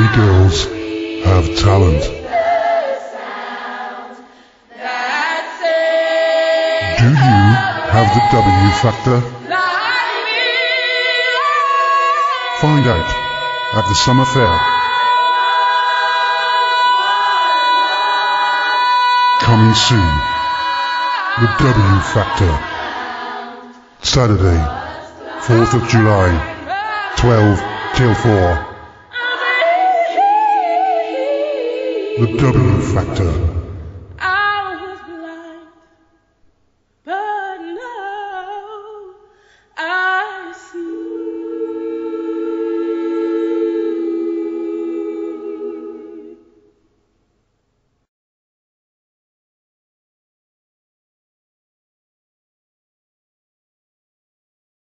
Only girls have talent. Do you have the W factor? Find out at the summer fair. Coming soon, the W factor. Saturday, 4th of July, 12 till 4. The W factor.